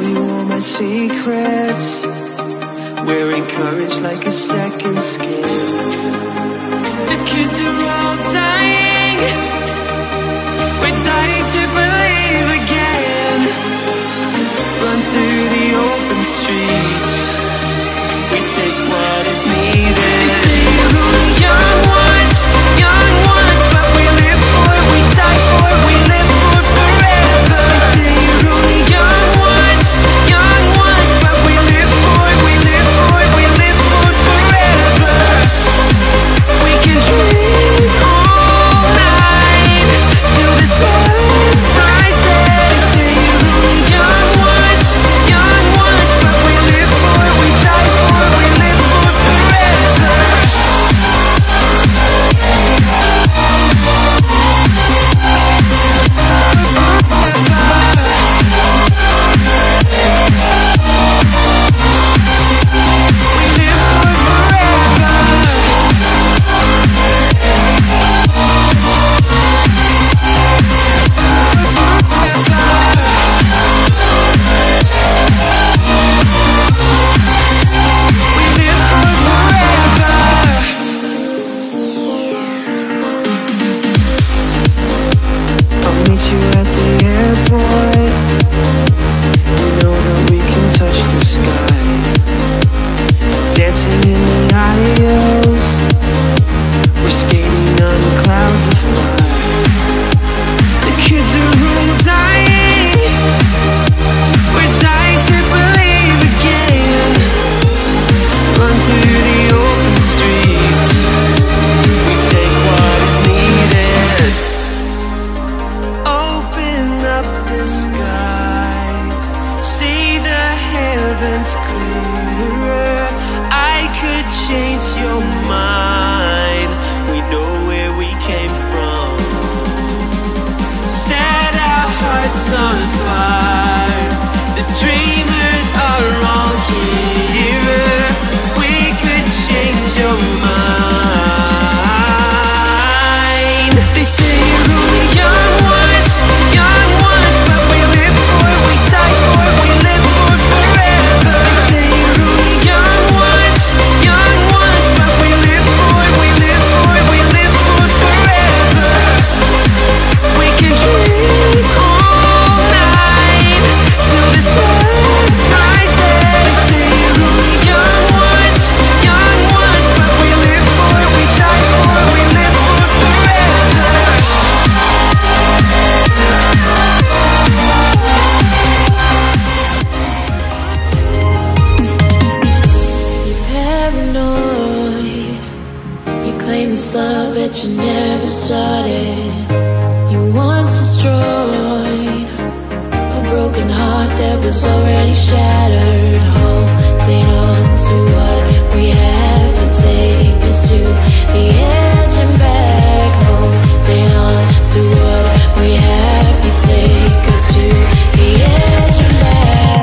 you all my secrets. We're encouraged like a second skin. The kids are all dying. We're dying to believe again. Run through the open streets. We take what is needed. They say we're only young ones, but we live for it, we die for it, we live for it forever. They say we're only young ones, but we live for it, we live for it, we live for it forever. We can dream all night till the sun rises. They say we're only young ones, but we live for it, we die for it, we live for it forever. Meet you at the airport. You know that we can touch the sky. Dancing in the adios. We're skating on clouds of fire. The kids are all dying. We're dying to believe again. Run through the open streets. We take what is needed. Open up the skies, see the heavens clearer. I could change your mind. We know where we came from. Set our hearts on fire. The dreamers are all here. We could change your mind. They say you're only young ones, but we live for it, we die for it, we live for it forever. They say you're only young ones, but we live for it, we live for it, we live for it forever. We can dream all night till the sun rises. They say you're only young ones, but we live for it, we die for it, we live for it forever. Paranoid, you claim this love that you never started. You once destroyed a broken heart that was already shattered. Holding on to what we have and take us to the edge and back. Holding on to what we have, you take us to the edge and back.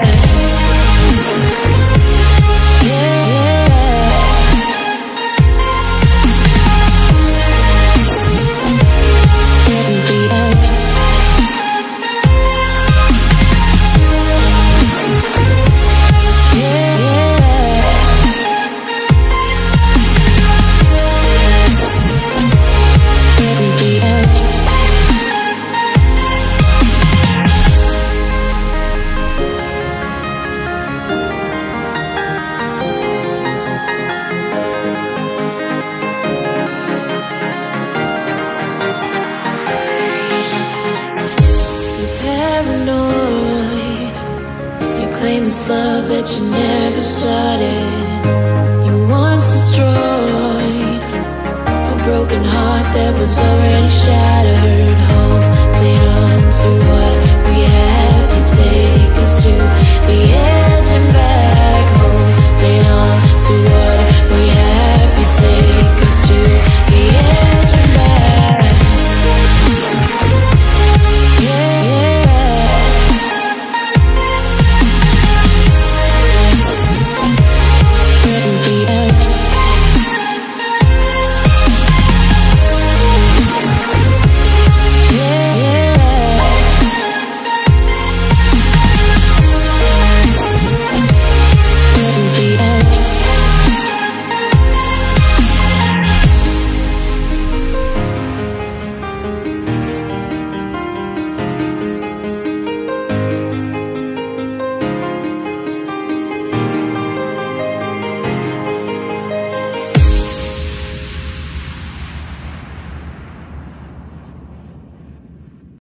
This love that you never started. You once destroyed a broken heart that was already shattered. Holding on to what we have, you take us to